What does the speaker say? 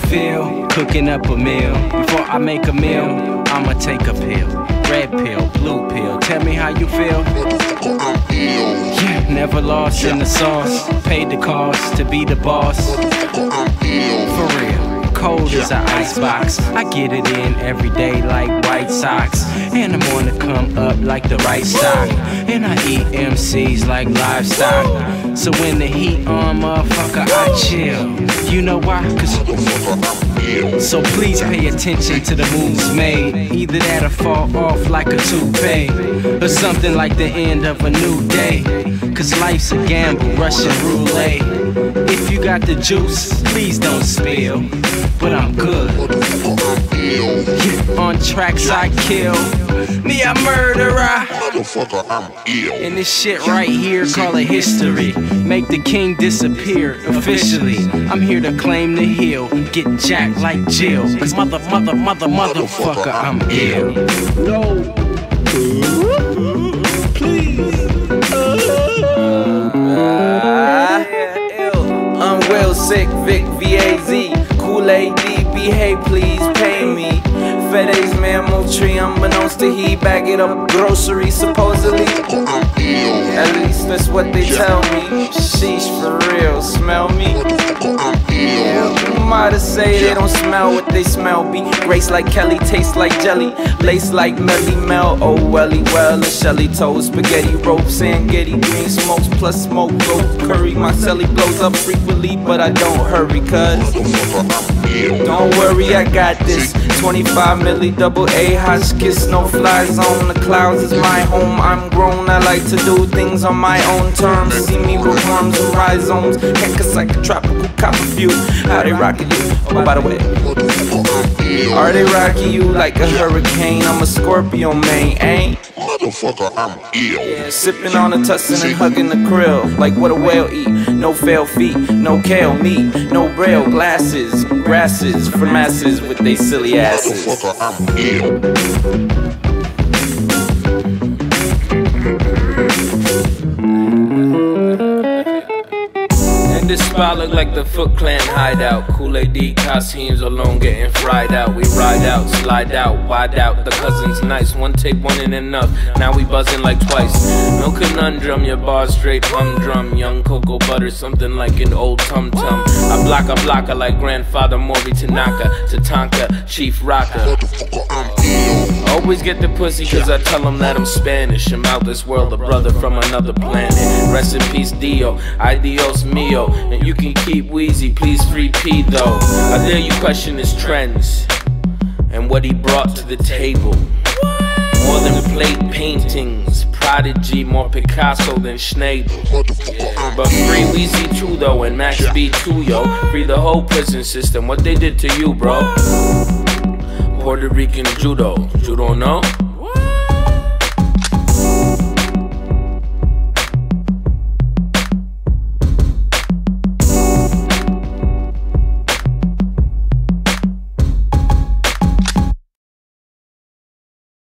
feel cooking up a meal? Before I make a meal, I'ma take a pill. Red pill, blue pill, tell me how you feel. Yeah, never lost in the sauce. Paid the cost to be the boss. For real, cold as an icebox. I get it in every day like White Sox. And I'm on the come up like the right stock. And I eat MCs like livestock. So when the heat on, motherfucker, I chill. You know why? So please pay attention to the moves made. Either that'll fall off like a toupee, or something like the end of a new day. Cause life's a gamble, Russian roulette. If you got the juice, please don't spill. But I'm good. On tracks I kill. Me a murderer. Motherfucker, I'm ill. And this shit right here, call it history. Make the king disappear officially. I'm here to claim the hill. Get jacked like Jill. Cause motherfucker, I'm ill. No. Please. I'm Will Sick, Vic, V-A-Z. Kool-Aid D, behave, please pay me. FedEx mammal tree, unbeknownst to he bag it up groceries supposedly. At least that's what they tell me. Sheesh, for real, smell me. Who am I to say they don't smell what they smell? Be grace like Kelly, taste like jelly, lace like Melly Mel. Oh welly well, a Shelly toes, spaghetti ropes, and getty green smokes plus smoke goat curry. My celly blows up frequently, but I don't hurry, cuz don't worry, I got this. 25 milli, double A, Hotchkiss, no fly zone. The clouds is my home, I'm grown. I like to do things on my own terms. See me with worms and rhizomes. Heck, a psychotropical copper view. How they rockin' you? Oh, by the way, are they rocking you like a hurricane? I'm a Scorpio, man, ain't? Motherfucker, I'm ill. Sipping on a tussin and hugging the krill. Like what a whale eat. No fail feet, no kale meat, no braille glasses, grasses for masses with they silly asses. Motherfucker, I'm ill. This spot look like the Foot Clan hideout. Kool-Aid D costumes alone getting fried out. We ride out, slide out, wide out. The cousin's nice, one take, one ain't enough. Now we buzzing like twice. No conundrum, your bars straight humdrum. Young cocoa butter, something like an old tum-tum. I block her like grandfather Mori Tanaka. Tatanka, Chief Rocker. Motherfucker, I'm ill. Always get the pussy cause I tell them that I'm Spanish. I'm out this world, a brother from another planet. Rest in peace Dio, adios mio. And you can keep Weezy, please free P though. I dare you question his trends and what he brought to the table. More than plate paintings, Prodigy, more Picasso than Schnabel. But free Weezy too though, and Max B too, yo. Free the whole prison system, what they did to you, bro. Puerto Rican judo, you don't know?